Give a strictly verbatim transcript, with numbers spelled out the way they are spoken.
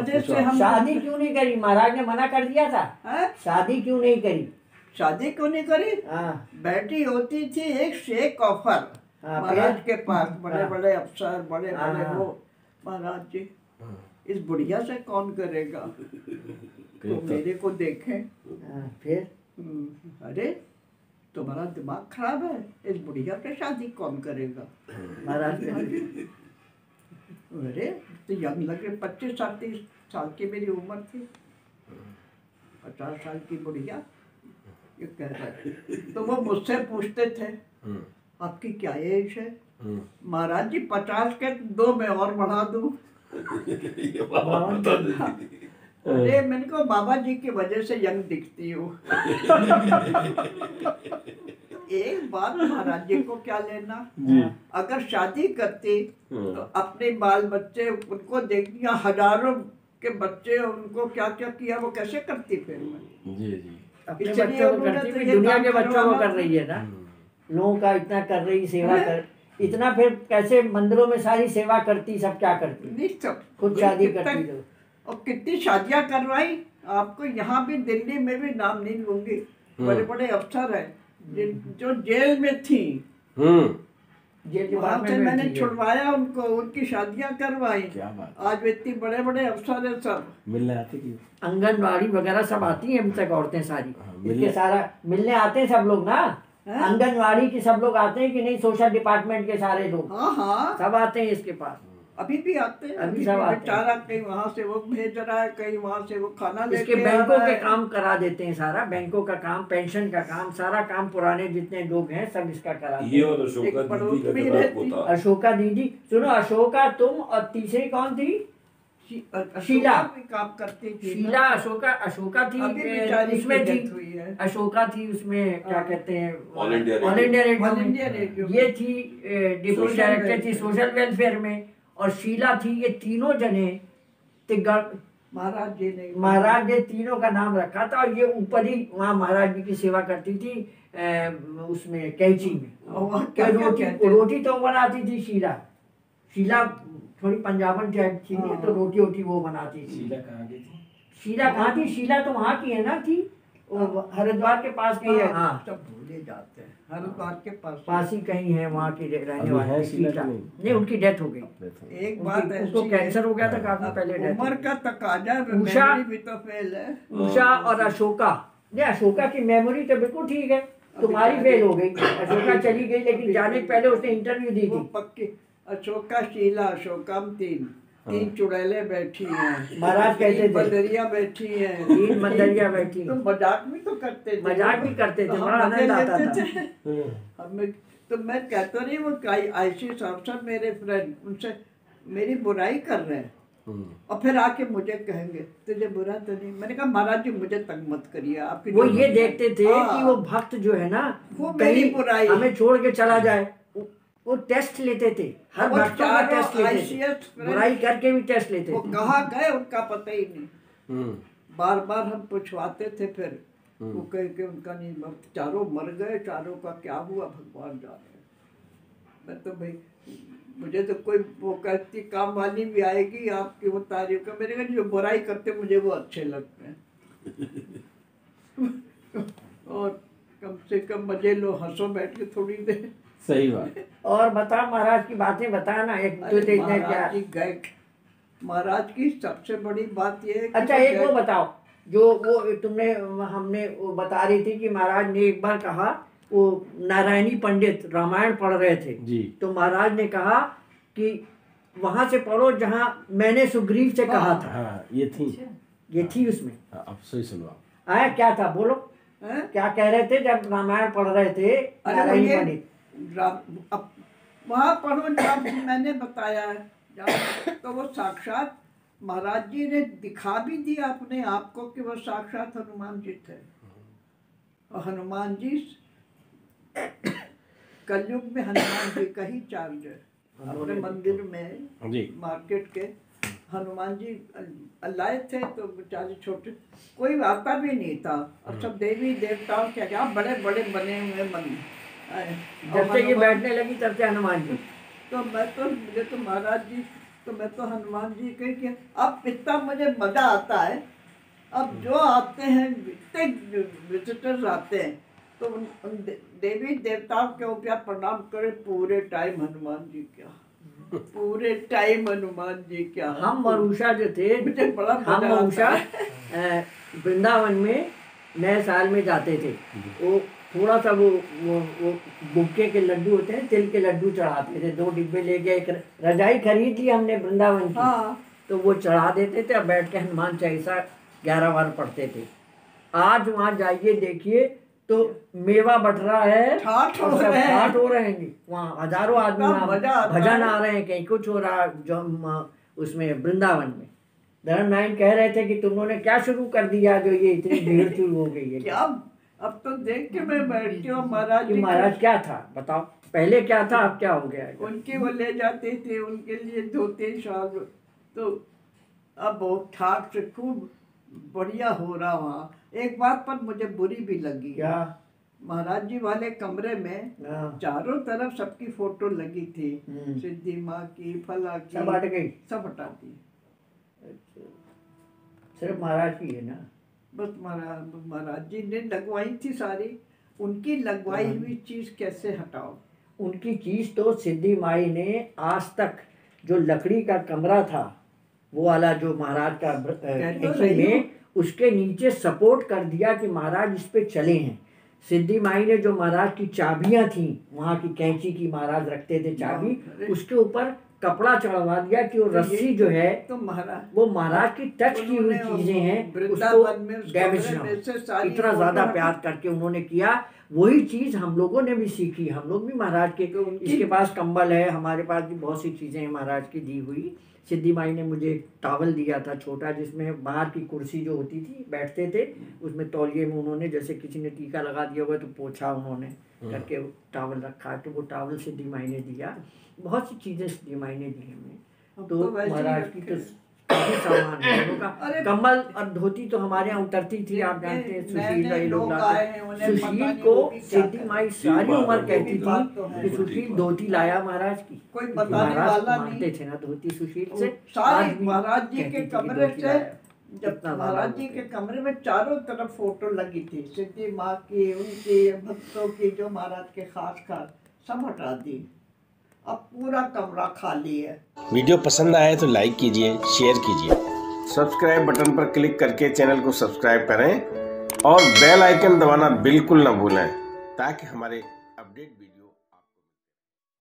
वजह से हम शादी क्यों नहीं करी? महाराज ने मना कर दिया था। है? शादी क्यों नहीं करी? शादी क्यों नहीं करी? हाँ बैठी होती थी एक शेख ऑफर हाँ, महाराज फिर? के पास, बड़े हाँ। बड़े अफसर, बड़े हाँ, बड़े हाँ। वो। महाराज जी इस बुढ़िया से कौन करेगा, तो मेरे को देखें। हाँ, फिर? हम्म, अरे तुम्हारा दिमाग खराब है, इस बुढ़िया से शादी कौन करेगा? महाराज ने अरे तो यंग लगे, पच्चीस छत्तीस साल की मेरी उम्र थी, पचास साल की बुढ़िया ये कह रहे। तो वो मुझसे पूछते थे आपकी क्या एज है? महाराज जी पचास के दो मैं और बढ़ा दूं। अरे मैंने कहा बाबा जी की वजह से यंग दिखती हूँ। एक बात महाराज जी को क्या लेना, अगर शादी करती तो अपने बाल बच्चे उनको देखती, हजारों के बच्चे उनको क्या क्या किया वो कैसे करती फिर मैं। जी जी अपने इसलिए बच्चों को उन्होंने करती तो भी, ये दुनिया काम के बच्चों को करवाना कर था। रही है ना, लोगों का इतना कर रही, सेवा कर, इतना फिर कैसे मंदिरों में सारी सेवा करती, सब क्या करती, नहीं सब खुद शादी कितना- करती तो। और कितनी शादियां करवाई आपको, यहाँ भी दिल्ली में भी नाम नहीं लूंगी, बड़े बड़े अफसर हैं जिन- जो जेल में थी, जेल के वहाँ बाद से में मैंने बैठी है। छुड़वाया उनको, उनकी शादियां करवाई। क्या बात, आज इतने बड़े बड़े अफसर हैं सब। मिलने आते कि आंगनबाड़ी वगैरह सब आती हैं अभी तक औरतें सारी, हाँ, इसके मिलने- सारा मिलने आते हैं सब लोग ना, हैं? आंगनबाड़ी की सब लोग आते हैं कि नहीं, सोशल डिपार्टमेंट के सारे लोग हाँ हाँ सब आते हैं इसके पास। अभी भी आते हैं, अभी अभी सब भी आते हैं। बेचारा कहीं वहाँ से वो भेज रहा है, कहीं वहाँ से वो खाना इसके लेके आ बैंकों रहा के है। काम करा देते हैं, सारा बैंकों का काम, पेंशन का काम, सारा काम पुराने जितने लोग हैं सब इसका कराते ये हैं। और अशोका एक पड़ोस दीदी का में जवाब रहती। होता। अशोका दीदी, सुनो, अशोका तुम और तीसरी कौन थी? शी- अशोका शीला। भी काम करती थी ना। शीला, अशोका, अशोका थी अभी ए, बेचारी उसमें की थी, death हुई है। अशोका थी उसमें, क्या हाँ। कहते हैं, all India all India radio all में। इंडिया रेडियो में। ये थी डिप्टी सोशल डायरेक्टर थी वेलफेयर। सोशल वेलफेयर में, और शीला थी। ये तीनों जने तिगड़- महाराज जी ने महाराज ने तीनों का नाम रखा था, और ये ऊपर ही वहाँ महाराज जी की सेवा करती थी ए, उसमें कैंची में। और वहाँ क्या क्या क्या रोटी कहते थे? रोटी तो बनाती थी शीला। शीला थोड़ी पंजाबन टाइप थी, हाँ। तो रोटी वोटी वो बनाती थी। शीला कहाँ गई थी? शीला कहाँ थी? शीला तो वहाँ की है ना, थी वो हरिद्वार के पास की है। हाँ, सब भूले जाते हैं, हरिद्वार के पास। पास ही कहीं है वहाँ की रहने अभी वाली है थी, शीला शीला। कि नहीं? नहीं, उनकी डेथ हो गई। एक बात उनकी- ऐसी उसको है, कैंसर हो गया था काफी पहले, डेथ हो उम्र गई। का तकाजा, उषा- मेमोरी भी तो फेल है। उषा और अशोका, नहीं अशोका की मेमोरी तो बिल्कुल ठीक है, तुम्हारी अभी फेल हो गई। अशोका चली गई, लेकिन जाने से पहले उसने इंटरव्यू दी वो थी। पक्की अशोका, शीला, अशोकम, तीन तीन चुड़ैले बैठी हैं, महाराज कहते तीन थे, बंदरिया बैठी हैं, तीन बंदरिया बैठी। तो मजाक भी तो करते थे, मजाक भी करते थे, तो हम बड़ा मजे आनंद आता लेते था। थे। हमें तो मैं कहता नहीं, वो कई आईसी अफसर मेरे फ्रेंड उनसे मेरी बुराई कर रहे हैं और फिर आके मुझे कहेंगे तुझे बुरा तो नहीं। मैंने कहा महाराज जी मुझे तंग मत करिए, आपकी वो जो- ये देखते थे हाँ। कि वो भक्त जो है ना, वो मेरी कहीं बुराई- हमें छोड़ के चला जाए, वो- वो टेस्ट लेते थे, हर वो भक्तों का चारों टेस्ट लेते I C S थे, बुराई करके भी टेस्ट लेते वो थे। कहाँ गए उनका पता ही नहीं। बार बार हम पूछवाते थे, फिर वो कह के उनका नहीं, अब चारों मर गए, चारों का क्या हुआ भगवान जाने। मैं तो भाई, मुझे तो कोई वो कहती काम वाली भी आएगी आपकी वो तारीफ का, मेरे को जो बुराई करते मुझे वो अच्छे लगते हैं। और कम से कम मजे लो, हंसो बैठ के थोड़ी देर। सही बात। और बता महाराज की बातें बता ना, एक तो अरे देखना क्या। महाराज जी गए, महाराज की सबसे बड़ी बात ये है कि अच्छा, वो एक वो गए- बताओ, जो वो तुमने हमने वो बता रही थी कि महाराज ने एक बार कहा, वो नारायणी पंडित रामायण पढ़ रहे थे जी। तो महाराज ने कहा कि वहां से पढ़ो जहां मैंने सुग्रीव से कहा था। हाँ, ये थी। ये थी उसमें। हाँ, अब सही सुनो आप। आया क्या था, बोलो हैं? क्या कह रहे थे जब रामायण पढ़ रहे थे अरे नारायणी ये पंडित? राम- अब वहाँ पढ़ो जब मैंने बताया है, जब तो वो साक्षात महाराज जी ने दिखा भी दिया अपने आप को कि वो साक्षात हनुमान जी थे। और हनुमान जी कलयुग में हनुमान जी का ही चार्ज है। अपने मंदिर में जी। मार्केट के हनुमान जी लाए थे, तो बेचारे छोटे, कोई आता भी नहीं था, और सब देवी देवताओं के क्या बड़े बड़े बने हुए मन। जब से ये बैठने लगी तब से हनुमान जी। तो मैं तो मुझे तो महाराज जी तो मैं तो हनुमान जी के कि अब इतना मुझे मजा आता है। अब जो आते हैं, इतने विजिटर्स आते हैं, तो उन, उन दे, देवी देवताओं के ऊपर प्रणाम करे पूरे टाइम हनुमान जी क्या, पूरे टाइम हनुमान जी क्या। हम और उषा जो थे, मुझे बड़ा हम मजा और आता उषा है। अ, वृंदावन में नए साल में जाते थे। वो थोड़ा सा वो वो वो बुक्के के लड्डू होते हैं, तिल के लड्डू चढ़ाते थे। दो डिब्बे ले गए, एक रजाई खरीद ली हमने वृंदावन की, हाँ तो वो चढ़ा देते थे। अब बैठ के हनुमान चालीसा ग्यारह बार पढ़ते थे। आज वहाँ जाइए देखिए तो मेवा बट रहा है ठाठ हो और सब रहे हैं। ठाठ हो रहे हैं। वहाँ हजारों आदमी, इतना वहाँ मजा आता भजन है। आ रहे हैं, कहीं कुछ हो रहा है। जो हम उसमें वृंदावन में धर्म नारायण कह रहे थे कि तुम लोगों ने क्या शुरू कर दिया जो ये इतनी भीड़ शुरू हो गई है। क्या अब तो देख के मैं बैठती हूँ महाराज कि जी महाराज को- क्या था बताओ, पहले क्या था अब क्या हो गया है। उनके वो ले जाते थे, उनके लिए दो तीन साल। तो अब बहुत ठाक से खूब बढ़िया हो रहा वहाँ। एक बात पर मुझे बुरी भी लगी, क्या? महाराज जी वाले कमरे में हाँ। चारों तरफ सबकी फोटो लगी थी, हम्म। सिद्धि माँ की, फला की, सब हट गई। सब हटा दी। सिर्फ महाराज की है ना। बस महाराज महाराज जी ने लगवाई थी सारी, उनकी लगवाई हुई चीज कैसे हटाओ। उनकी चीज तो सिद्धि माई ने आज तक, जो लकड़ी का कमरा था वो वाला जो महाराज का कह तो एंट्री रही हूँ। में, उसके नीचे सपोर्ट कर दिया कि महाराज इस पे चले हैं। सिद्धि माई ने जो महाराज की चाबियां थी, वहाँ की कैंची की महाराज रखते थे चाबी, अरे। उसके ऊपर कपड़ा चढ़वा दिया कि वो तो रस्सी ये जो है तो महाराज वो महाराज की टच की हुई उन्होंने वो चीजें हैं, वृंदावन में उसको उस डैमेज कमरे ना में से हो। सारी इतना फोटो ज्यादा हटा- प्यार करके उन्होंने किया। वही चीज हम लोगों ने भी सीखी। हम लोग भी महाराज के, तो उनकी- इसके पास कंबल है, हमारे पास भी बहुत सी चीजें हैं महाराज की दी हुई। सिद्धि माई ने मुझे एक टॉवल दिया था छोटा, जिसमें बाहर की कुर्सी जो होती थी बैठते थे, उसमें तौलिए में उन्होंने, जैसे किसी ने टीका लगा दिया हुआ तो पोछा उन्होंने करके वो टॉवल रखा है, तो वो टॉवल सिद्धि माई ने दिया। बहुत सी चीजें सिद्धि माई ने दी हमें। अब तो तो वैसे ही महाराज की रखे। तो काफी सामान है दोनों का। अरे कंबल और धोती तो हमारे यहाँ उतरती थी, आप जिनके जानते हैं। नए सुशील नए का ये लोग लोग लाते। आए हैं, उन्हें पता सुशील नहीं को वो भी क्या सिद्धि है। माई सारी उम्र कहती वो भी बात तो थी है। कि सुशील धोती लाया महाराज की। कोई क्योंकि बताने महाराज वाला मानते नहीं। थे ना धोती सुशील वो से। सारी आज भी महाराज जी कहती के थी कि कमरे धोती से, लाया। जब इतना ज्यादा महाराज जी होते के हैं। कमरे में चारों तरफ फोटो लगी थी, सिद्धि माँ की, उनकी, भक्तों की, जो महाराज के खास खास, सब हटा दी। अब पूरा कमरा खाली है। वीडियो पसंद आए तो लाइक कीजिए, शेयर कीजिए, सब्सक्राइब बटन पर क्लिक करके चैनल को सब्सक्राइब करें और बेल आइकन दबाना बिल्कुल ना भूलें, ताकि हमारे अपडेट